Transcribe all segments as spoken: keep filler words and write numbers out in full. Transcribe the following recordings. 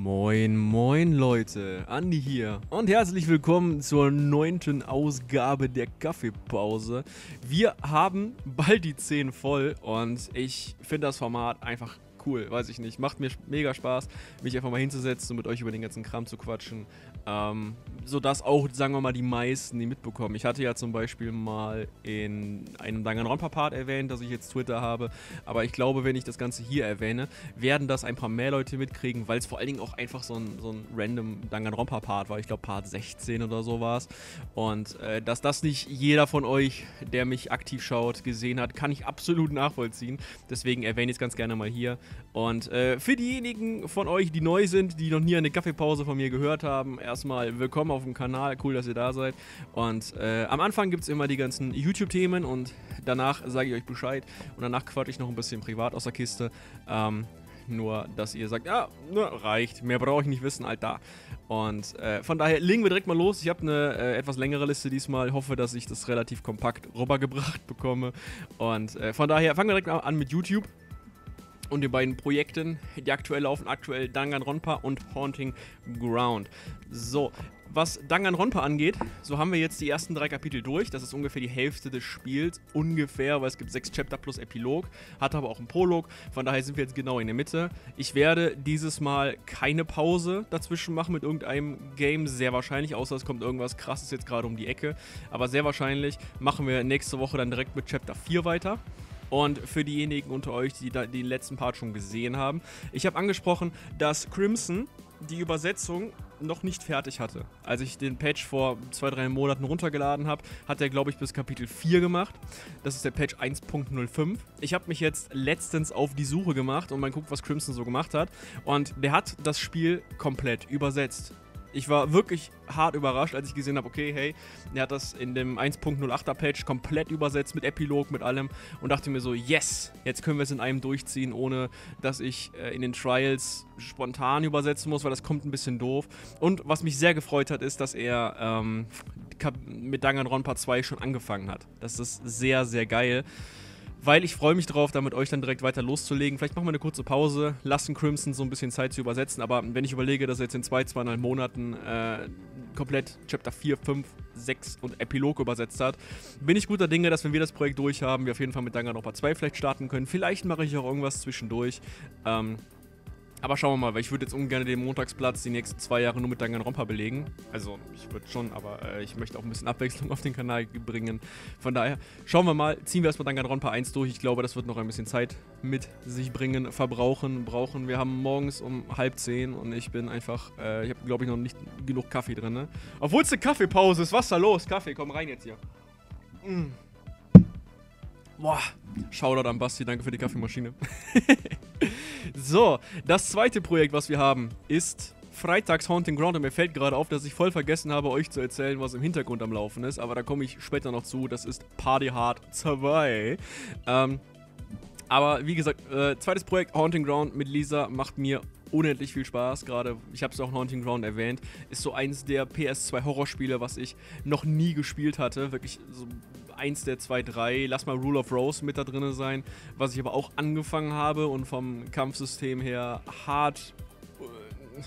Moin, moin Leute, Andi hier und herzlich willkommen zur neunten Ausgabe der Kaffeepause. Wir haben bald die zehn voll und ich finde das Format einfach cool, weiß ich nicht. Macht mir mega Spaß, mich einfach mal hinzusetzen und mit euch über den ganzen Kram zu quatschen. Ähm, sodass auch, sagen wir mal, die meisten die mitbekommen. Ich hatte ja zum Beispiel mal in einem Danganronpa-Part erwähnt, dass ich jetzt Twitter habe. Aber ich glaube, wenn ich das Ganze hier erwähne, werden das ein paar mehr Leute mitkriegen, weil es vor allen Dingen auch einfach so ein, so ein random Danganronpa-Part war. Ich glaube, Part sechzehn oder so war es. Und äh, dass das nicht jeder von euch, der mich aktiv schaut, gesehen hat, kann ich absolut nachvollziehen. Deswegen erwähne ich es ganz gerne mal hier. Und äh, für diejenigen von euch, die neu sind, die noch nie eine Kaffeepause von mir gehört haben, erstmal willkommen auf dem Kanal, cool, dass ihr da seid. Und äh, am Anfang gibt es immer die ganzen YouTube-Themen und danach sage ich euch Bescheid. Und danach quatsche ich noch ein bisschen privat aus der Kiste. Ähm, nur, dass ihr sagt, ja, ne, reicht, mehr brauche ich nicht wissen, Alter. Und äh, von daher legen wir direkt mal los. Ich habe eine äh, etwas längere Liste diesmal. Ich hoffe, dass ich das relativ kompakt rübergebracht bekomme. Und äh, von daher fangen wir direkt mal an mit YouTube. Und den beiden Projekten, die aktuell laufen, aktuell Danganronpa und Haunting Ground. So, was Danganronpa angeht, so haben wir jetzt die ersten drei Kapitel durch. Das ist ungefähr die Hälfte des Spiels, ungefähr, weil es gibt sechs Chapter plus Epilog, hat aber auch einen Prolog, von daher sind wir jetzt genau in der Mitte. Ich werde dieses Mal keine Pause dazwischen machen mit irgendeinem Game, sehr wahrscheinlich, außer es kommt irgendwas krasses jetzt gerade um die Ecke. Aber sehr wahrscheinlich machen wir nächste Woche dann direkt mit Chapter vier weiter. Und für diejenigen unter euch, die da den letzten Part schon gesehen haben, ich habe angesprochen, dass Crimson die Übersetzung noch nicht fertig hatte. Als ich den Patch vor zwei, drei Monaten runtergeladen habe, hat er, glaube ich, bis Kapitel vier gemacht. Das ist der Patch eins Punkt null fünf. Ich habe mich jetzt letztens auf die Suche gemacht und mal guckt, was Crimson so gemacht hat. Und der hat das Spiel komplett übersetzt. Ich war wirklich hart überrascht, als ich gesehen habe, okay, hey, er hat das in dem eins Punkt null achter Patch komplett übersetzt, mit Epilog, mit allem und dachte mir so, yes, jetzt können wir es in einem durchziehen, ohne dass ich äh, in den Trials spontan übersetzen muss, weil das kommt ein bisschen doof. Und was mich sehr gefreut hat, ist, dass er ähm, mit Danganronpa zwei schon angefangen hat. Das ist sehr, sehr geil. Weil ich freue mich drauf, da mit euch dann direkt weiter loszulegen. Vielleicht machen wir eine kurze Pause, lassen Crimson so ein bisschen Zeit zu übersetzen. Aber wenn ich überlege, dass er jetzt in zwei, zweieinhalb Monaten äh, komplett Chapter vier, fünf, sechs und Epilog übersetzt hat, bin ich guter Dinge, dass wenn wir das Projekt durch haben, wir auf jeden Fall mit Danganronpa zwei vielleicht starten können. Vielleicht mache ich auch irgendwas zwischendurch. Ähm... Aber schauen wir mal, weil ich würde jetzt ungern den Montagsplatz die nächsten zwei Jahre nur mit Danganronpa belegen. Also, ich würde schon, aber äh, ich möchte auch ein bisschen Abwechslung auf den Kanal bringen. Von daher, schauen wir mal, ziehen wir erstmal Danganronpa eins durch. Ich glaube, das wird noch ein bisschen Zeit mit sich bringen, verbrauchen, brauchen. Wir haben morgens um halb zehn und ich bin einfach, äh, ich habe, glaube ich, noch nicht genug Kaffee drin, ne? Obwohl es eine Kaffeepause ist, was ist da los? Kaffee, komm rein jetzt hier. Mm. Boah, Shoutout an Basti, danke für die Kaffeemaschine. So, das zweite Projekt, was wir haben, ist Freitags Haunting Ground. Und mir fällt gerade auf, dass ich voll vergessen habe, euch zu erzählen, was im Hintergrund am Laufen ist. Aber da komme ich später noch zu. Das ist Party Hard zwei. Ähm, aber wie gesagt, äh, zweites Projekt, Haunting Ground mit Lisa, macht mir unendlich viel Spaß. Gerade, ich habe es auch in Haunting Ground erwähnt, ist so eins der P S zwei Horrorspiele, was ich noch nie gespielt hatte. Wirklich so eins der zwei, drei. Lass mal Rule of Rose mit da drin sein, was ich aber auch angefangen habe und vom Kampfsystem her hart äh,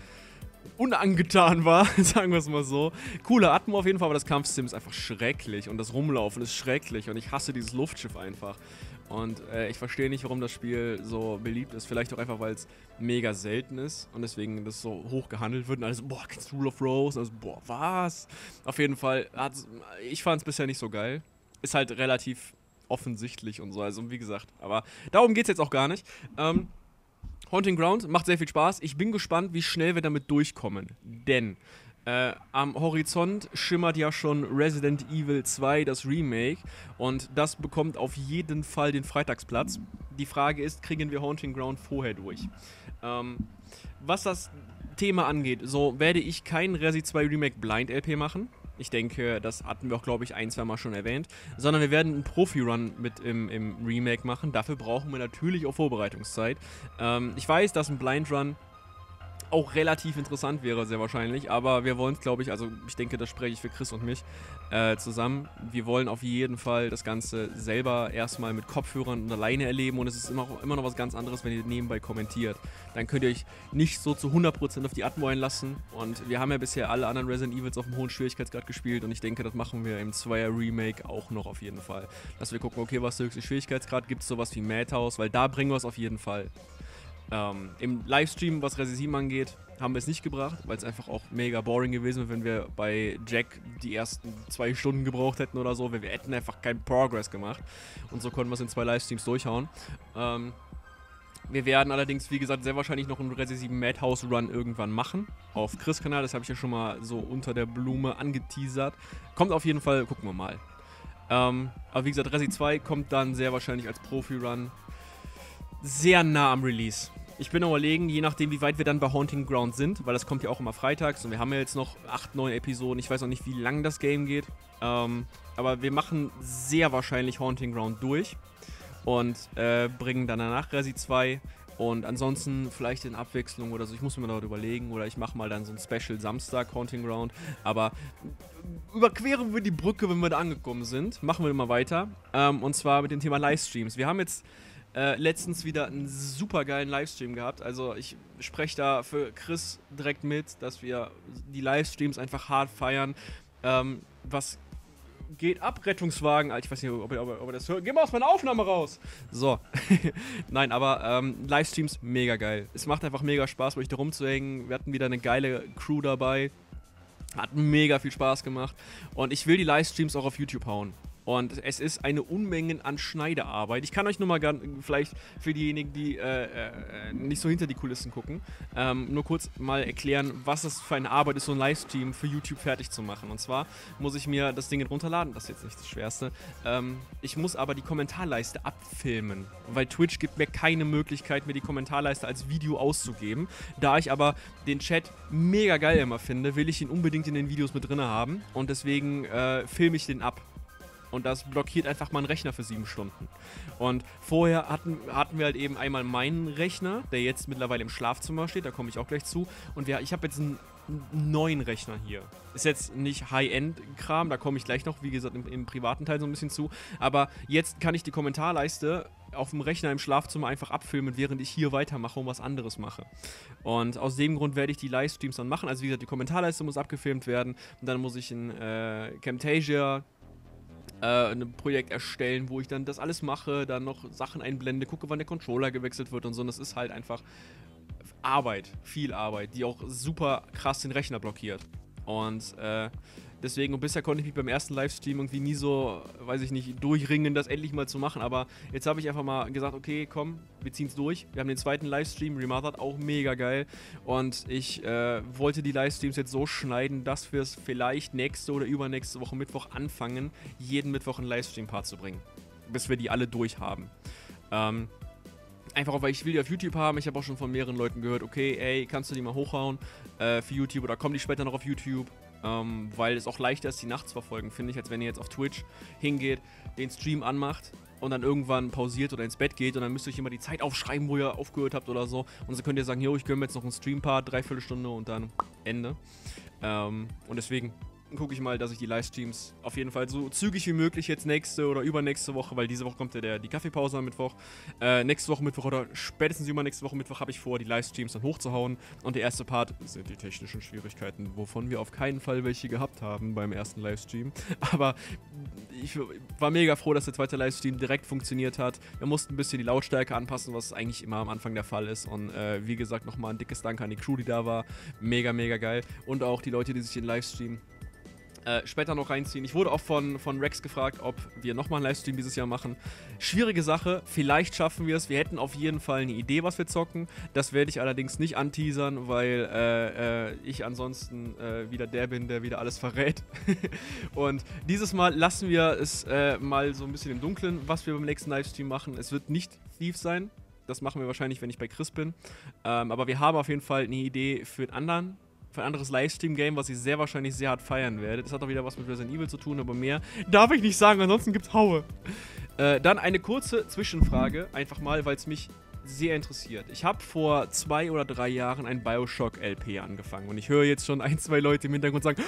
unangetan war, sagen wir es mal so. Coole Atmo auf jeden Fall, aber das Kampfsystem ist einfach schrecklich und das Rumlaufen ist schrecklich und ich hasse dieses Luftschiff einfach. Und äh, ich verstehe nicht, warum das Spiel so beliebt ist. Vielleicht auch einfach, weil es mega selten ist und deswegen das so hoch gehandelt wird. Und alles, boah, kennst du Rule of Rose? Also, boah, was? Auf jeden Fall, ich fand es bisher nicht so geil. Ist halt relativ offensichtlich und so. Also, wie gesagt, aber darum geht es jetzt auch gar nicht. Ähm, Haunting Ground macht sehr viel Spaß. Ich bin gespannt, wie schnell wir damit durchkommen. Denn Äh, am Horizont schimmert ja schon Resident Evil zwei, das Remake, und das bekommt auf jeden Fall den Freitagsplatz. Die Frage ist, kriegen wir Haunting Ground vorher durch? Ähm, was das Thema angeht, so werde ich kein Resi zwei Remake Blind L P machen. Ich denke, das hatten wir auch, glaube ich, ein, zwei Mal schon erwähnt. Sondern wir werden einen Profi-Run mit im, im Remake machen. Dafür brauchen wir natürlich auch Vorbereitungszeit. Ähm, ich weiß, dass ein Blind Run auch relativ interessant wäre, sehr wahrscheinlich. Aber wir wollen es, glaube ich, also ich denke, das spreche ich für Chris und mich äh, zusammen. Wir wollen auf jeden Fall das Ganze selber erstmal mit Kopfhörern und alleine erleben. Und es ist immer, immer noch was ganz anderes, wenn ihr nebenbei kommentiert. Dann könnt ihr euch nicht so zu hundert Prozent auf die Atmo einlassen. Und wir haben ja bisher alle anderen Resident Evils auf einem hohen Schwierigkeitsgrad gespielt. Und ich denke, das machen wir im Zweier Remake auch noch auf jeden Fall. Dass wir gucken, okay, was ist der höchste Schwierigkeitsgrad? Gibt es sowas wie Madhouse? Weil da bringen wir es auf jeden Fall. Ähm, Im Livestream, was Resi sieben angeht, haben wir es nicht gebracht, weil es einfach auch mega boring gewesen wäre, wenn wir bei Jack die ersten zwei Stunden gebraucht hätten oder so, weil wir hätten einfach keinen Progress gemacht. Und so konnten wir es in zwei Livestreams durchhauen. Ähm, wir werden allerdings, wie gesagt, sehr wahrscheinlich noch einen Resi sieben Madhouse Run irgendwann machen. Auf Chris' Kanal, das habe ich ja schon mal so unter der Blume angeteasert. Kommt auf jeden Fall, gucken wir mal. Ähm, aber wie gesagt, Resi zwei kommt dann sehr wahrscheinlich als Profi-Run sehr nah am Release. Ich bin überlegen, je nachdem, wie weit wir dann bei Haunting Ground sind, weil das kommt ja auch immer freitags und wir haben ja jetzt noch acht, neun Episoden. Ich weiß noch nicht, wie lang das Game geht. Ähm, aber wir machen sehr wahrscheinlich Haunting Ground durch und äh, bringen dann danach Resi zwei. Und ansonsten vielleicht in Abwechslung oder so. Ich muss mir dort überlegen. Oder ich mache mal dann so ein Special Samstag Haunting Ground. Aber überqueren wir die Brücke, wenn wir da angekommen sind. Machen wir mal weiter. Ähm, und zwar mit dem Thema Livestreams. Wir haben jetzt Äh, letztens wieder einen super geilen Livestream gehabt. Also ich spreche da für Chris direkt mit, dass wir die Livestreams einfach hart feiern. Ähm, was geht ab, Rettungswagen? Alter, ich weiß nicht, ob ihr, ob ihr, ob ihr das hört. Geh mal aus meiner Aufnahme raus! So. Nein, aber ähm, Livestreams mega geil. Es macht einfach mega Spaß, bei euch da rumzuhängen. Wir hatten wieder eine geile Crew dabei. Hat mega viel Spaß gemacht. Und ich will die Livestreams auch auf YouTube hauen. Und es ist eine Unmenge an Schneidearbeit. Ich kann euch nur mal ganz, vielleicht für diejenigen, die äh, äh, nicht so hinter die Kulissen gucken, ähm, nur kurz mal erklären, was es für eine Arbeit ist, so ein Livestream für YouTube fertig zu machen. Und zwar muss ich mir das Ding runterladen, das ist jetzt nicht das Schwerste. Ähm, ich muss aber die Kommentarleiste abfilmen, weil Twitch gibt mir keine Möglichkeit, mir die Kommentarleiste als Video auszugeben. Da ich aber den Chat mega geil immer finde, will ich ihn unbedingt in den Videos mit drin haben und deswegen äh, filme ich den ab. Und das blockiert einfach meinen Rechner für sieben Stunden. Und vorher hatten, hatten wir halt eben einmal meinen Rechner, der jetzt mittlerweile im Schlafzimmer steht, da komme ich auch gleich zu. Und wir, ich habe jetzt einen neuen Rechner hier. Ist jetzt nicht High-End-Kram, da komme ich gleich noch, wie gesagt, im, im privaten Teil so ein bisschen zu. Aber jetzt kann ich die Kommentarleiste auf dem Rechner im Schlafzimmer einfach abfilmen, während ich hier weitermache und was anderes mache. Und aus dem Grund werde ich die Livestreams dann machen. Also wie gesagt, die Kommentarleiste muss abgefilmt werden. Und dann muss ich in äh, Camtasia ein Projekt erstellen, wo ich dann das alles mache, dann noch Sachen einblende, gucke, wann der Controller gewechselt wird und so. Und das ist halt einfach Arbeit, viel Arbeit, die auch super krass den Rechner blockiert. Und äh, deswegen, und bisher konnte ich mich beim ersten Livestream irgendwie nie so, weiß ich nicht, durchringen, das endlich mal zu machen. Aber jetzt habe ich einfach mal gesagt, okay, komm, wir ziehen es durch. Wir haben den zweiten Livestream, Remothered, auch mega geil. Und ich äh, wollte die Livestreams jetzt so schneiden, dass wir es vielleicht nächste oder übernächste Woche Mittwoch anfangen, jeden Mittwoch einen Livestream-Part zu bringen. Bis wir die alle durch haben. Ähm, Einfach auch, weil ich will die auf YouTube haben. Ich habe auch schon von mehreren Leuten gehört, okay, ey, kannst du die mal hochhauen äh, für YouTube oder kommen die später noch auf YouTube? Ähm, weil es auch leichter ist, die nachts zu verfolgen, finde ich, als wenn ihr jetzt auf Twitch hingeht, den Stream anmacht und dann irgendwann pausiert oder ins Bett geht und dann müsst ihr euch immer die Zeit aufschreiben, wo ihr aufgehört habt oder so. Und so könnt ihr sagen, jo, ich gönne mir jetzt noch einen Stream-Part, dreiviertel Stunde und dann Ende. Ähm, und deswegen gucke ich mal, dass ich die Livestreams auf jeden Fall so zügig wie möglich jetzt nächste oder übernächste Woche, weil diese Woche kommt ja der, die Kaffeepause am Mittwoch. Äh, nächste Woche Mittwoch oder spätestens übernächste Woche Mittwoch habe ich vor, die Livestreams dann hochzuhauen. Und der erste Part sind die technischen Schwierigkeiten, wovon wir auf keinen Fall welche gehabt haben beim ersten Livestream. Aber ich war mega froh, dass der zweite Livestream direkt funktioniert hat. Wir mussten ein bisschen die Lautstärke anpassen, was eigentlich immer am Anfang der Fall ist. Und äh, wie gesagt, nochmal ein dickes Dank an die Crew, die da war. Mega, mega geil. Und auch die Leute, die sich den Livestream Äh, später noch reinziehen. Ich wurde auch von, von Rex gefragt, ob wir nochmal einen Livestream dieses Jahr machen. Schwierige Sache, vielleicht schaffen wir es. Wir hätten auf jeden Fall eine Idee, was wir zocken. Das werde ich allerdings nicht anteasern, weil äh, äh, ich ansonsten äh, wieder der bin, der wieder alles verrät. Und dieses Mal lassen wir es äh, mal so ein bisschen im Dunkeln, was wir beim nächsten Livestream machen. Es wird nicht Thief sein. Das machen wir wahrscheinlich, wenn ich bei Chris bin. Ähm, aber wir haben auf jeden Fall eine Idee für einen anderen für ein anderes Livestream-Game, was ich sehr wahrscheinlich sehr hart feiern werde. Das hat auch wieder was mit Resident Evil zu tun, aber mehr darf ich nicht sagen, ansonsten gibt's Haue. Äh, dann eine kurze Zwischenfrage, einfach mal, weil es mich sehr interessiert. Ich habe vor zwei oder drei Jahren ein Bioshock-L P angefangen und ich höre jetzt schon ein, zwei Leute im Hintergrund sagen,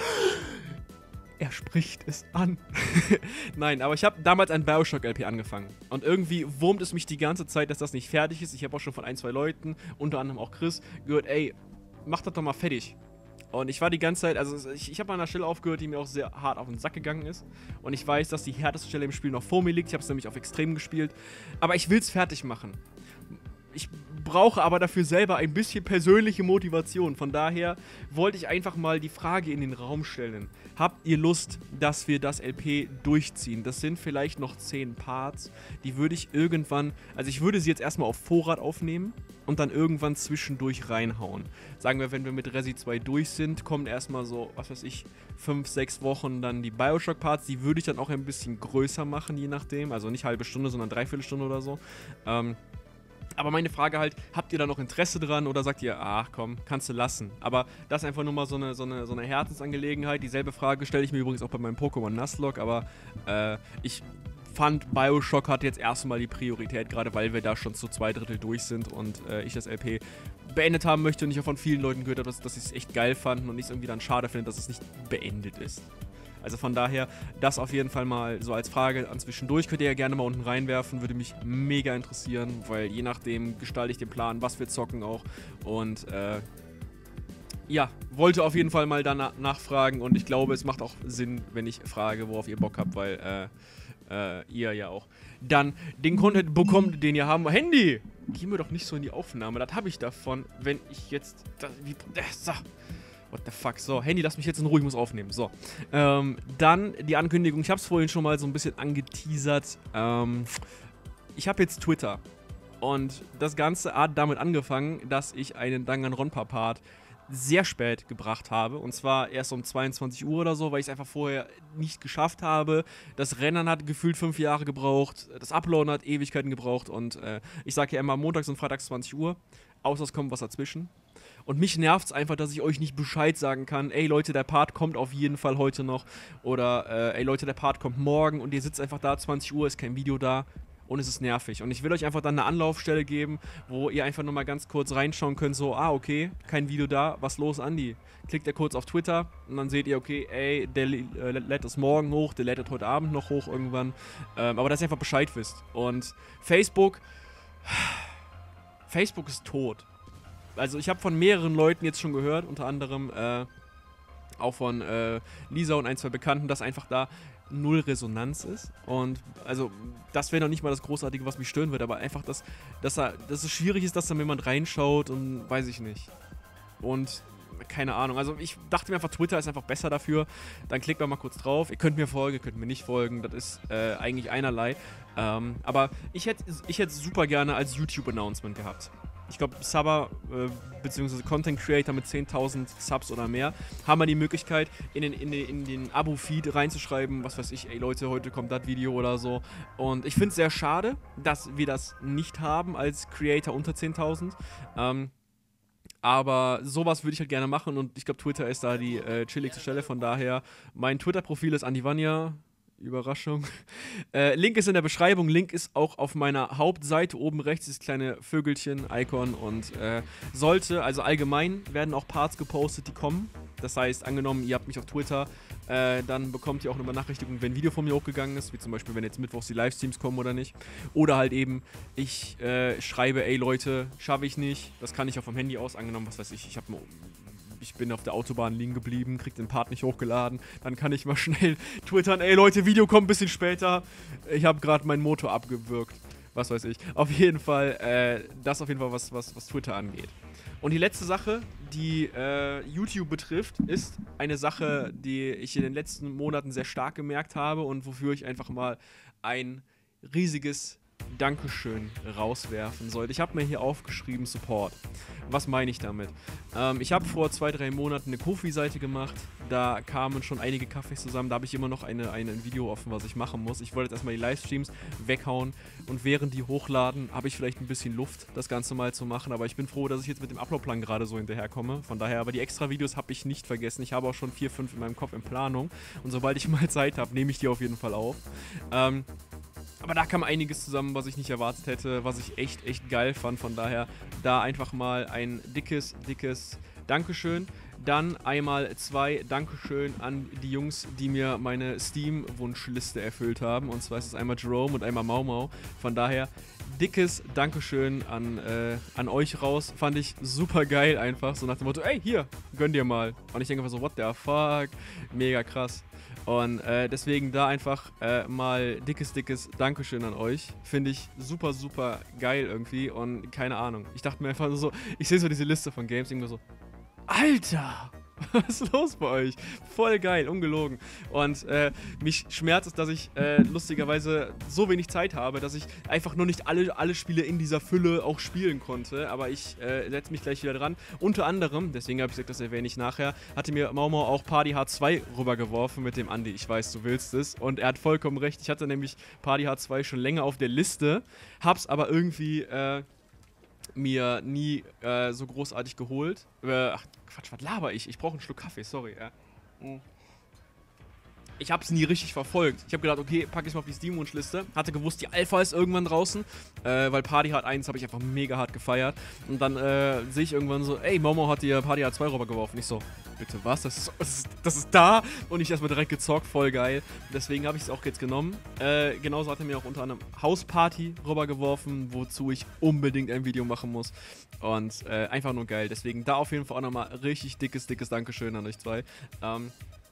er spricht es an. Nein, aber ich habe damals ein Bioshock-L P angefangen und irgendwie wurmt es mich die ganze Zeit, dass das nicht fertig ist. Ich habe auch schon von ein, zwei Leuten, unter anderem auch Chris, gehört, ey, mach das doch mal fertig. Und ich war die ganze Zeit, also ich, ich habe an einer Stelle aufgehört, die mir auch sehr hart auf den Sack gegangen ist. Und ich weiß, dass die härteste Stelle im Spiel noch vor mir liegt. Ich habe es nämlich auf Extrem gespielt. Aber ich will es fertig machen. Ich brauche aber dafür selber ein bisschen persönliche Motivation. Von daher wollte ich einfach mal die Frage in den Raum stellen. Habt ihr Lust, dass wir das L P durchziehen? Das sind vielleicht noch zehn Parts. Die würde ich irgendwann, also ich würde sie jetzt erstmal auf Vorrat aufnehmen und dann irgendwann zwischendurch reinhauen. Sagen wir, wenn wir mit Resi zwei durch sind, kommen erstmal so, was weiß ich, fünf, sechs Wochen dann die Bioshock-Parts. Die würde ich dann auch ein bisschen größer machen, je nachdem. Also nicht halbe Stunde, sondern dreiviertel Stunde oder so. Ähm, aber meine Frage halt, habt ihr da noch Interesse dran oder sagt ihr, ach komm, kannst du lassen? Aber das ist einfach nur mal so eine, so eine, so eine Herzensangelegenheit. Dieselbe Frage stelle ich mir übrigens auch bei meinem Pokémon Nuzlocke, aber äh, ich fand, Bioshock hat jetzt erstmal die Priorität, gerade weil wir da schon zu zwei Drittel durch sind und äh, ich das L P beendet haben möchte und ich auch von vielen Leuten gehört habe, dass, dass sie es echt geil fanden und ich es irgendwie dann schade finde, dass es nicht beendet ist. Also von daher, das auf jeden Fall mal so als Frage an zwischendurch. Könnt ihr ja gerne mal unten reinwerfen, würde mich mega interessieren, weil je nachdem gestalte ich den Plan, was wir zocken auch. Und äh, ja, wollte auf jeden Fall mal danach nachfragen und ich glaube, es macht auch Sinn, wenn ich frage, worauf ihr Bock habt, weil äh, äh, ihr ja auch dann den Content bekommt, den ihr haben. Handy! Geh mir doch nicht so in die Aufnahme, das habe ich davon, wenn ich jetzt... Das, wie, äh, so. What the fuck? So, Handy, lass mich jetzt in Ruhe, ich muss aufnehmen. So, ähm, dann die Ankündigung. Ich habe es vorhin schon mal so ein bisschen angeteasert. Ähm, ich habe jetzt Twitter. Und das Ganze hat damit angefangen, dass ich einen Danganronpa-Part sehr spät gebracht habe. Und zwar erst um zweiundzwanzig Uhr oder so, weil ich es einfach vorher nicht geschafft habe. Das Rennen hat gefühlt fünf Jahre gebraucht. Das Uploaden hat Ewigkeiten gebraucht. Und äh, ich sage ja immer montags und freitags zwanzig Uhr. Außer es kommt was dazwischen. Und mich nervt es einfach, dass ich euch nicht Bescheid sagen kann, ey Leute, der Part kommt auf jeden Fall heute noch. Oder äh, ey Leute, der Part kommt morgen und ihr sitzt einfach da, zwanzig Uhr, ist kein Video da und es ist nervig. Und ich will euch einfach dann eine Anlaufstelle geben, wo ihr einfach nur mal ganz kurz reinschauen könnt, so, ah, okay, kein Video da, was los, Andi? Klickt ihr kurz auf Twitter und dann seht ihr, okay, ey, der äh, lädt das morgen hoch, der lädt das heute Abend noch hoch irgendwann. Ähm, aber dass ihr einfach Bescheid wisst. Und Facebook, Facebook ist tot. Also ich habe von mehreren Leuten jetzt schon gehört, unter anderem äh, auch von äh, Lisa und ein, zwei Bekannten, dass einfach da null Resonanz ist. Und also das wäre noch nicht mal das Großartige, was mich stören wird, aber einfach, dass, dass, da, dass es schwierig ist, dass da jemand reinschaut und weiß ich nicht. Und keine Ahnung, also ich dachte mir einfach, Twitter ist einfach besser dafür. Dann klickt man mal kurz drauf. Ihr könnt mir folgen, ihr könnt mir nicht folgen. Das ist äh, eigentlich einerlei. Ähm, aber ich hätte ich hätte super gerne als YouTube-Announcement gehabt. Ich glaube, Subber äh, bzw. Content Creator mit zehntausend Subs oder mehr haben wir die Möglichkeit, in den, in den, in den Abo-Feed reinzuschreiben, was weiß ich, ey Leute, heute kommt das Video oder so. Und ich finde es sehr schade, dass wir das nicht haben als Creator unter zehntausend. Ähm, aber sowas würde ich halt gerne machen und ich glaube, Twitter ist da die äh, chilligste Stelle. Von daher, mein Twitter-Profil ist Andivania. Überraschung. Äh, Link ist in der Beschreibung. Link ist auch auf meiner Hauptseite oben rechts, das kleine Vögelchen-Icon. Und äh, sollte, also allgemein werden auch Parts gepostet, die kommen. Das heißt, angenommen, ihr habt mich auf Twitter, äh, dann bekommt ihr auch eine Benachrichtigung, wenn ein Video von mir hochgegangen ist. Wie zum Beispiel, wenn jetzt mittwochs die Livestreams kommen oder nicht. Oder halt eben, ich äh, schreibe, ey Leute, schaffe ich nicht. Das kann ich auch vom Handy aus. Angenommen, was weiß ich, ich habe Ich bin auf der Autobahn liegen geblieben, krieg den Part nicht hochgeladen. Dann kann ich mal schnell twittern, ey Leute, Video kommt ein bisschen später. Ich habe gerade meinen Motor abgewürgt. Was weiß ich. Auf jeden Fall, äh, das auf jeden Fall, was, was, was Twitter angeht. Und die letzte Sache, die äh, YouTube betrifft, ist eine Sache, die ich in den letzten Monaten sehr stark gemerkt habe und wofür ich einfach mal ein riesiges Dankeschön rauswerfen sollte. Ich habe mir hier aufgeschrieben Support. Was meine ich damit? Ähm, ich habe vor zwei, drei Monaten eine Ko-fi-Seite gemacht. Da kamen schon einige Kaffees zusammen. Da habe ich immer noch eine, eine, ein Video offen, was ich machen muss. Ich wollte jetzt erstmal die Livestreams weghauen und während die hochladen, habe ich vielleicht ein bisschen Luft, das Ganze mal zu machen. Aber ich bin froh, dass ich jetzt mit dem Uploadplan gerade so hinterherkomme. Von daher, aber die extra Videos habe ich nicht vergessen. Ich habe auch schon vier, fünf in meinem Kopf in Planung. Und sobald ich mal Zeit habe, nehme ich die auf jeden Fall auf. Ähm, Aber da kam einiges zusammen, was ich nicht erwartet hätte, was ich echt, echt geil fand. Von daher da einfach mal ein dickes, dickes Dankeschön. Dann einmal zwei Dankeschön an die Jungs, die mir meine Steam-Wunschliste erfüllt haben. Und zwar ist es einmal Jerome und einmal Mau Mau. Von daher dickes Dankeschön an, äh, an euch raus. Fand ich super geil einfach. So nach dem Motto, ey, hier, gönn dir mal. Und ich denke einfach so, what the fuck? Mega krass. Und äh, deswegen da einfach äh, mal dickes, dickes Dankeschön an euch. Finde ich super, super geil irgendwie. Und keine Ahnung. Ich dachte mir einfach so, ich sehe so diese Liste von Games, irgendwie so, Alter! Was ist los bei euch? Voll geil, ungelogen. Und äh, mich schmerzt es, dass ich äh, lustigerweise so wenig Zeit habe, dass ich einfach nur nicht alle, alle Spiele in dieser Fülle auch spielen konnte. Aber ich äh, setze mich gleich wieder dran. Unter anderem, deswegen habe ich gesagt, das erwähne ich nachher, hatte mir Mau Mau auch Party Hard zwei rübergeworfen mit dem Andi. Ich weiß, du willst es. Und er hat vollkommen recht. Ich hatte nämlich Party Hard zwei schon länger auf der Liste, hab's aber irgendwie äh, mir nie äh, so großartig geholt. Äh, ach, Quatsch, was laber ich? Ich brauche einen Schluck Kaffee, sorry. Ja. Mhm. Ich habe es nie richtig verfolgt. Ich habe gedacht, okay, packe ich mal auf die Steam-Wunschliste. Hatte gewusst, die Alpha ist irgendwann draußen, äh, weil Party Hard eins habe ich einfach mega hart gefeiert. Und dann äh, sehe ich irgendwann so, ey, Momo hat dir Party Hard zwei rübergeworfen. Ich so, bitte was? Das ist, das ist, das ist da? Und ich erstmal direkt gezockt, voll geil. Deswegen habe ich es auch jetzt genommen. Äh, genauso hat er mir auch unter anderem Hausparty rübergeworfen, wozu ich unbedingt ein Video machen muss. Und äh, einfach nur geil. Deswegen da auf jeden Fall auch nochmal richtig dickes, dickes Dankeschön an euch zwei. Ähm,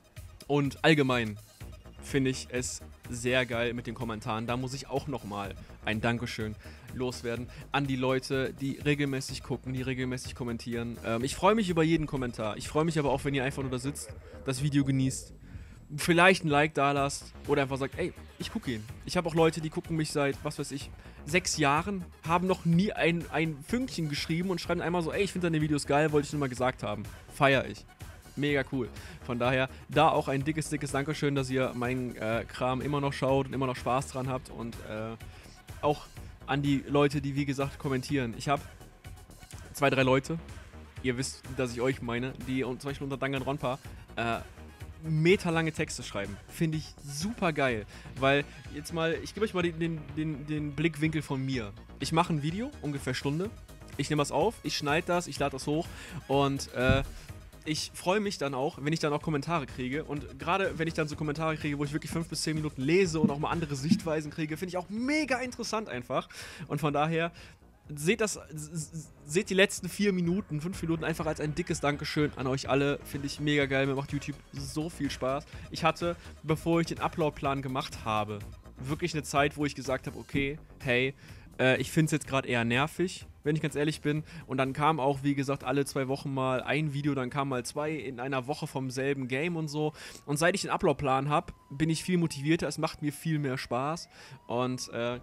Und allgemein finde ich es sehr geil mit den Kommentaren. Da muss ich auch nochmal ein Dankeschön loswerden an die Leute, die regelmäßig gucken, die regelmäßig kommentieren. Ähm, ich freue mich über jeden Kommentar. Ich freue mich aber auch, wenn ihr einfach nur da sitzt, das Video genießt, vielleicht ein Like da lasst oder einfach sagt, ey, ich gucke ihn. Ich habe auch Leute, die gucken mich seit, was weiß ich, sechs Jahren, haben noch nie ein, ein Fünkchen geschrieben und schreiben einmal so, ey, ich finde deine Videos geil, wollte ich nur mal gesagt haben. Feier ich. Mega cool. Von daher, da auch ein dickes, dickes Dankeschön, dass ihr meinen äh, Kram immer noch schaut und immer noch Spaß dran habt. Und äh, auch an die Leute, die wie gesagt kommentieren. Ich habe zwei, drei Leute, ihr wisst, dass ich euch meine, die zum Beispiel unter Danganronpa äh, meterlange Texte schreiben. Finde ich super geil. Weil, jetzt mal, ich gebe euch mal den, den, den, den Blickwinkel von mir. Ich mache ein Video, ungefähr Stunde. Ich nehme das auf, ich schneide das, ich lade das hoch und äh, ich freue mich dann auch, wenn ich dann auch Kommentare kriege. Und gerade wenn ich dann so Kommentare kriege, wo ich wirklich fünf bis zehn Minuten lese und auch mal andere Sichtweisen kriege, finde ich auch mega interessant einfach. Und von daher, seht das, seht die letzten vier Minuten, fünf Minuten einfach als ein dickes Dankeschön an euch alle. Finde ich mega geil, mir macht YouTube so viel Spaß. Ich hatte, bevor ich den Uploadplan gemacht habe, wirklich eine Zeit, wo ich gesagt habe, okay, hey, äh, ich finde es jetzt gerade eher nervig, wenn ich ganz ehrlich bin. Und dann kam auch, wie gesagt, alle zwei Wochen mal ein Video, dann kam mal zwei in einer Woche vom selben Game und so. Und seit ich den Uploadplan habe, bin ich viel motivierter, es macht mir viel mehr Spaß. Und äh,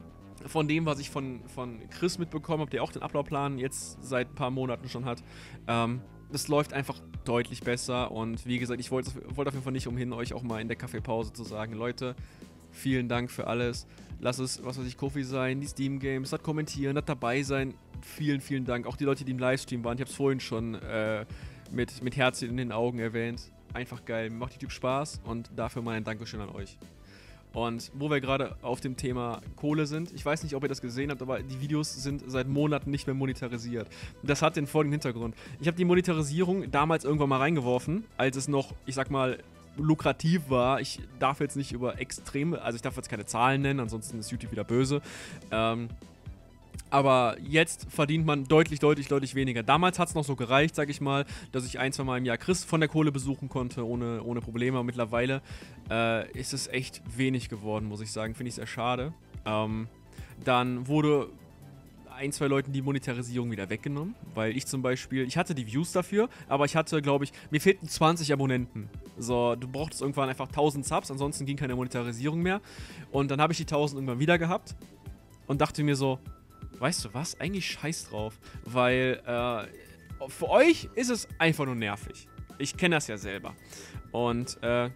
von dem, was ich von, von Chris mitbekommen habe, der auch den Uploadplan jetzt seit ein paar Monaten schon hat, ähm, das läuft einfach deutlich besser. Und wie gesagt, ich wollte wollt auf jeden Fall nicht umhin, euch auch mal in der Kaffeepause zu sagen, Leute, vielen Dank für alles. Lass es, was weiß ich, Kofi sein, die Steam-Games, das kommentieren, das dabei sein. Vielen, vielen Dank. Auch die Leute, die im Livestream waren. Ich habe es vorhin schon äh, mit, mit Herzchen in den Augen erwähnt. Einfach geil. Mir macht YouTube Spaß und dafür mal ein Dankeschön an euch. Und wo wir gerade auf dem Thema Kohle sind, ich weiß nicht, ob ihr das gesehen habt, aber die Videos sind seit Monaten nicht mehr monetarisiert. Das hat den folgenden Hintergrund. Ich habe die Monetarisierung damals irgendwann mal reingeworfen, als es noch, ich sag mal, lukrativ war. Ich darf jetzt nicht über extreme, also ich darf jetzt keine Zahlen nennen, ansonsten ist YouTube wieder böse. Ähm, aber jetzt verdient man deutlich, deutlich, deutlich weniger. Damals hat es noch so gereicht, sag ich mal, dass ich ein, zwei Mal im Jahr Chris von der Kohle besuchen konnte, ohne, ohne Probleme. Mittlerweile äh, ist es echt wenig geworden, muss ich sagen. Finde ich sehr schade. Ähm, dann wurde ein, zwei Leuten die Monetarisierung wieder weggenommen, weil ich zum Beispiel, ich hatte die Views dafür, aber ich hatte, glaube ich, mir fehlten zwanzig Abonnenten. So, du brauchtest irgendwann einfach tausend Subs, ansonsten ging keine Monetarisierung mehr. Und dann habe ich die tausend irgendwann wieder gehabt und dachte mir so, weißt du was, eigentlich scheiß drauf, weil äh, für euch ist es einfach nur nervig. Ich kenne das ja selber. Und äh,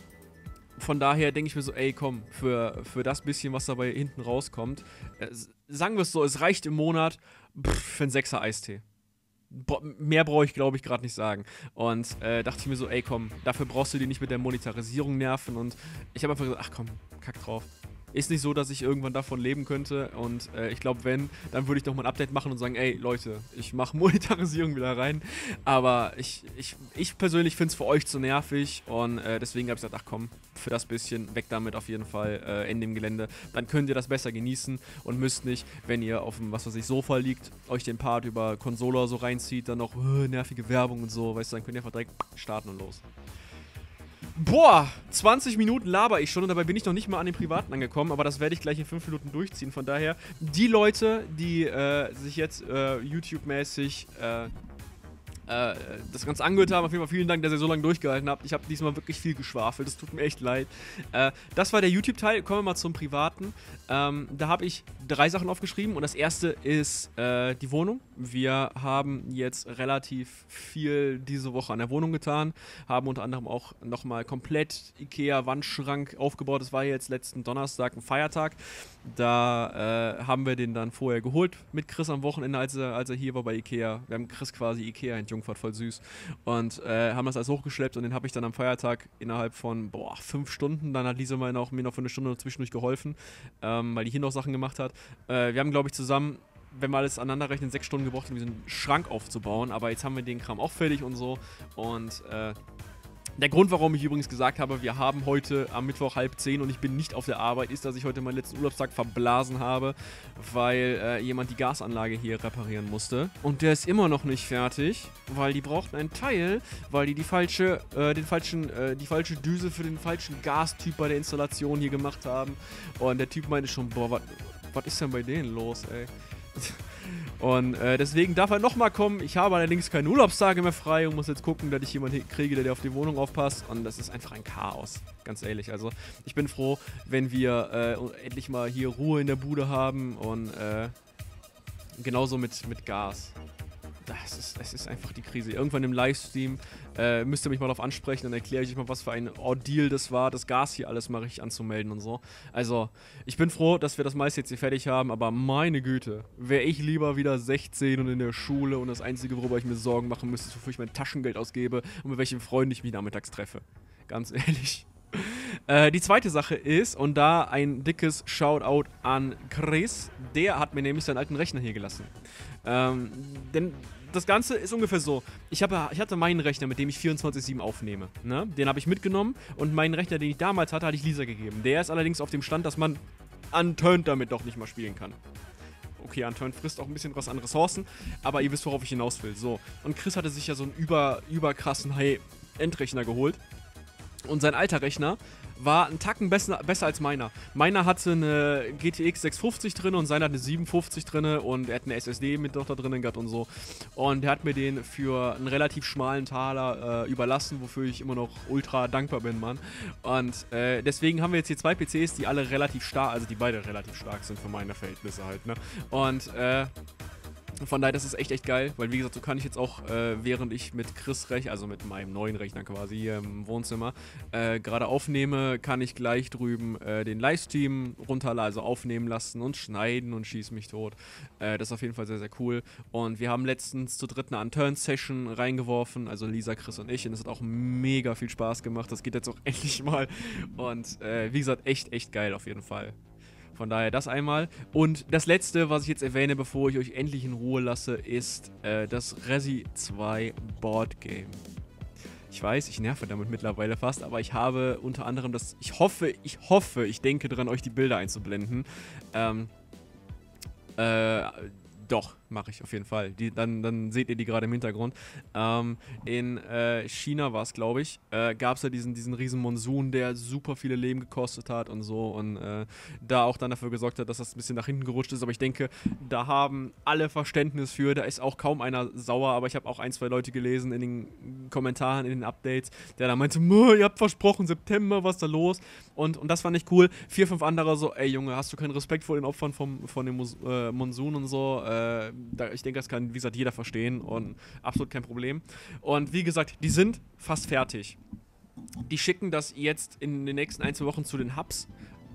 von daher denke ich mir so, ey, komm, für, für das bisschen, was dabei hinten rauskommt, äh, sagen wir es so, es reicht im Monat pff, für einen Sechser Eistee. Bo- mehr brauche ich, glaube ich, gerade nicht sagen. Und äh, dachte ich mir so, ey, komm, dafür brauchst du dir nicht mit der Monetarisierung nerven. Und ich habe einfach gesagt, ach komm, kack drauf. ist nicht so, dass ich irgendwann davon leben könnte. Und äh, ich glaube, wenn, dann würde ich nochmal ein Update machen und sagen, ey, Leute, ich mache Monetarisierung wieder rein. Aber ich, ich, ich persönlich finde es für euch zu nervig. Und äh, deswegen habe ich gesagt, ach komm, für das bisschen, weg damit auf jeden Fall äh, in dem Gelände. Dann könnt ihr das besser genießen und müsst nicht, wenn ihr auf dem, was weiß ich, Sofa liegt, euch den Part über Konsole oder so reinzieht, dann noch äh, nervige Werbung und so, weißt du, dann könnt ihr einfach direkt starten und los. Boah, zwanzig Minuten laber ich schon und dabei bin ich noch nicht mal an den Privaten angekommen, aber das werde ich gleich in fünf Minuten durchziehen. Von daher, die Leute, die äh, sich jetzt äh, YouTube-mäßig äh, äh, das Ganze angehört haben, auf jeden Fall vielen Dank, dass ihr so lange durchgehalten habt. Ich habe diesmal wirklich viel geschwafelt, das tut mir echt leid. Äh, das war der YouTube-Teil, kommen wir mal zum Privaten. Ähm, da habe ich drei Sachen aufgeschrieben und das erste ist äh, die Wohnung. Wir haben jetzt relativ viel diese Woche an der Wohnung getan, haben unter anderem auch nochmal komplett Ikea-Wandschrank aufgebaut. Das war jetzt letzten Donnerstag ein Feiertag. Da äh, haben wir den dann vorher geholt mit Chris am Wochenende, als er, als er hier war bei Ikea. Wir haben Chris quasi Ikea entjungfert, voll süß. Und äh, haben das alles hochgeschleppt und den habe ich dann am Feiertag innerhalb von, boah, fünf Stunden, dann hat Lisa mal noch, mir noch für eine Stunde zwischendurch geholfen, ähm, weil die hier noch Sachen gemacht hat. Äh, wir haben, glaube ich, zusammen, wenn wir alles aneinander rechnen, sechs Stunden gebraucht, um diesen Schrank aufzubauen. Aber jetzt haben wir den Kram auch fertig und so. Und äh, der Grund, warum ich übrigens gesagt habe, wir haben heute am Mittwoch halb zehn und ich bin nicht auf der Arbeit, ist, dass ich heute meinen letzten Urlaubstag verblasen habe, weil äh, jemand die Gasanlage hier reparieren musste. Und der ist immer noch nicht fertig, weil die brauchten einen Teil, weil die die falsche, äh, den falschen, äh, die falsche Düse für den falschen Gastyp bei der Installation hier gemacht haben. Und der Typ meinte schon, boah, was ist denn bei denen los, ey? Und äh, deswegen darf er nochmal kommen. Ich habe allerdings keine Urlaubstage mehr frei und muss jetzt gucken, dass ich jemanden kriege, der auf die Wohnung aufpasst. Und das ist einfach ein Chaos, ganz ehrlich. Also ich bin froh, wenn wir äh, endlich mal hier Ruhe in der Bude haben und äh, genauso mit, mit Gas. Das ist, das ist einfach die Krise. Irgendwann im Livestream äh, müsst ihr mich mal darauf ansprechen, dann erkläre ich euch mal, was für ein Ordeal das war, das Gas hier alles mal richtig anzumelden und so. Also, ich bin froh, dass wir das meiste jetzt hier fertig haben, aber meine Güte, wäre ich lieber wieder sechzehn und in der Schule und das Einzige, worüber ich mir Sorgen machen müsste, ist, wofür ich mein Taschengeld ausgebe und mit welchen Freunden ich mich nachmittags treffe. Ganz ehrlich. Äh, die zweite Sache ist, und da ein dickes Shoutout an Chris, der hat mir nämlich seinen alten Rechner hier gelassen. Ähm, denn das Ganze ist ungefähr so, ich, habe, ich hatte meinen Rechner, mit dem ich vierundzwanzig sieben aufnehme, ne? Den habe ich mitgenommen und meinen Rechner, den ich damals hatte, hatte ich Lisa gegeben. Der ist allerdings auf dem Stand, dass man Unturned damit doch nicht mal spielen kann. Okay, Unturned frisst auch ein bisschen was an Ressourcen, aber ihr wisst, worauf ich hinaus will. So, und Chris hatte sich ja so einen über, überkrassen High-End-Rechner geholt. Und sein alter Rechner war einen Tacken besser, besser als meiner. Meiner hatte eine G T X sechshundertfünfzig drin und seiner hat eine siebenhundertfünfzig drin und er hat eine S S D mit noch da drin gehabt und so. Und er hat mir den für einen relativ schmalen Taler äh, überlassen, wofür ich immer noch ultra dankbar bin, Mann. Und äh, deswegen haben wir jetzt hier zwei P Cs, die alle relativ stark, also die beide relativ stark sind für meine Verhältnisse halt, ne? Und äh, von daher, das ist echt, echt geil, weil wie gesagt, so kann ich jetzt auch, äh, während ich mit Chris Rechner, also mit meinem neuen Rechner quasi hier im Wohnzimmer, äh, gerade aufnehme, kann ich gleich drüben äh, den Livestream runterladen, also aufnehmen lassen und schneiden und schieß mich tot. Äh, das ist auf jeden Fall sehr, sehr cool. Und wir haben letztens zu dritt eine Unturned-Session reingeworfen, also Lisa, Chris und ich, und das hat auch mega viel Spaß gemacht. Das geht jetzt auch endlich mal. Und äh, wie gesagt, echt, echt geil auf jeden Fall. Von daher das einmal. Und das letzte, was ich jetzt erwähne, bevor ich euch endlich in Ruhe lasse, ist äh, das Resi zwei Board Game. Ich weiß, ich nerve damit mittlerweile fast, aber ich habe unter anderem das, ich hoffe, ich hoffe, ich denke dran, euch die Bilder einzublenden. Ähm, äh, doch, mache ich auf jeden Fall. Die, dann, dann seht ihr die gerade im Hintergrund. Ähm, in äh, China war es, glaube ich, äh, gab es ja diesen, diesen riesen Monsun, der super viele Leben gekostet hat und so und äh, da auch dann dafür gesorgt hat, dass das ein bisschen nach hinten gerutscht ist. Aber ich denke, da haben alle Verständnis für. Da ist auch kaum einer sauer, aber ich habe auch ein, zwei Leute gelesen in den Kommentaren, in den Updates, der da meinte, ihr habt versprochen, September, was ist da los? Und, und das fand ich cool. Vier, fünf andere so, ey Junge, hast du keinen Respekt vor den Opfern vom, von dem Mus äh, Monsun und so? Äh, Da, ich denke, das kann, wie gesagt, jeder verstehen und absolut kein Problem. Und wie gesagt, die sind fast fertig. Die schicken das jetzt in den nächsten ein, zwei Wochen zu den Hubs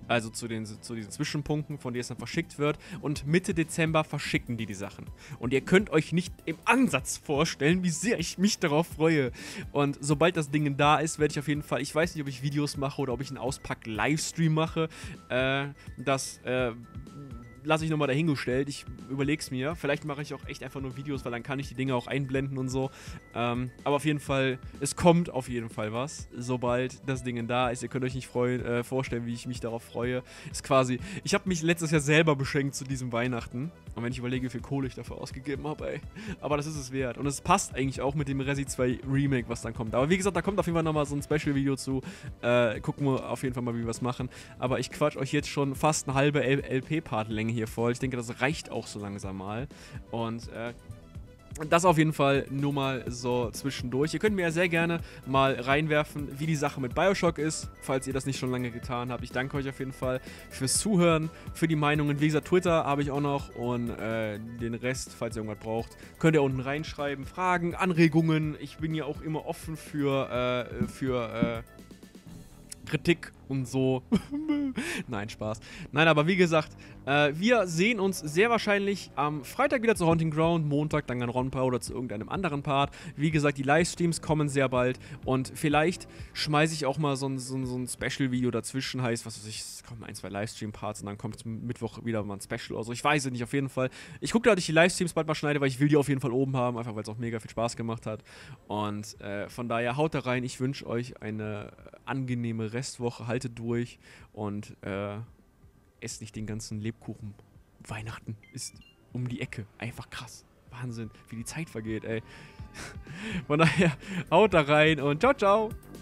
Also zu, den, zu diesen Zwischenpunkten, von denen es dann verschickt wird. Und Mitte Dezember verschicken die die Sachen. Und ihr könnt euch nicht im Ansatz vorstellen, wie sehr ich mich darauf freue. Und sobald das Ding da ist, werde ich auf jeden Fall, ich weiß nicht, ob ich Videos mache oder ob ich einen Auspack-Livestream mache. Äh, das, äh, lasse ich nochmal dahingestellt. Ich überlege es mir. Vielleicht mache ich auch echt einfach nur Videos, weil dann kann ich die Dinge auch einblenden und so. Ähm, aber auf jeden Fall, es kommt auf jeden Fall was, sobald das Ding da ist. Ihr könnt euch nicht freuen, äh, vorstellen, wie ich mich darauf freue. Ist quasi, ich habe mich letztes Jahr selber beschenkt zu diesem Weihnachten. Und wenn ich überlege, wie viel Kohle ich dafür ausgegeben habe, ey. Aber das ist es wert. Und es passt eigentlich auch mit dem Resi zwei Remake, was dann kommt. Aber wie gesagt, da kommt auf jeden Fall nochmal so ein Special-Video zu. Äh, gucken wir auf jeden Fall mal, wie wir was machen. Aber ich quatsch euch jetzt schon fast eine halbe L P-Part-Länge hier voll. Ich denke, das reicht auch so langsam mal. Und äh, das auf jeden Fall nur mal so zwischendurch. Ihr könnt mir ja sehr gerne mal reinwerfen, wie die Sache mit Bioshock ist, falls ihr das nicht schon lange getan habt. Ich danke euch auf jeden Fall fürs Zuhören, für die Meinungen. Wie gesagt, Twitter habe ich auch noch und äh, den Rest, falls ihr irgendwas braucht, könnt ihr unten reinschreiben. Fragen, Anregungen. Ich bin ja auch immer offen für, äh, für, äh, Kritik und so. Nein, Spaß. Nein, aber wie gesagt, äh, wir sehen uns sehr wahrscheinlich am Freitag wieder zu Haunting Ground, Montag dann an Ronpa oder zu irgendeinem anderen Part. Wie gesagt, die Livestreams kommen sehr bald und vielleicht schmeiße ich auch mal so ein, so ein, so ein Special-Video dazwischen, heißt, was weiß ich, es kommen ein, zwei Livestream-Parts und dann kommt Mittwoch wieder mal ein Special oder so. Ich weiß es nicht, auf jeden Fall. Ich gucke, dass ich die Livestreams bald mal schneide, weil ich will die auf jeden Fall oben haben, einfach weil es auch mega viel Spaß gemacht hat. Und äh, von daher haut da rein. Ich wünsche euch eine angenehme Restwoche, haltet durch und äh, esst nicht den ganzen Lebkuchen. Weihnachten ist um die Ecke. Einfach krass. Wahnsinn, wie die Zeit vergeht, ey. Von daher, haut da rein und ciao, ciao.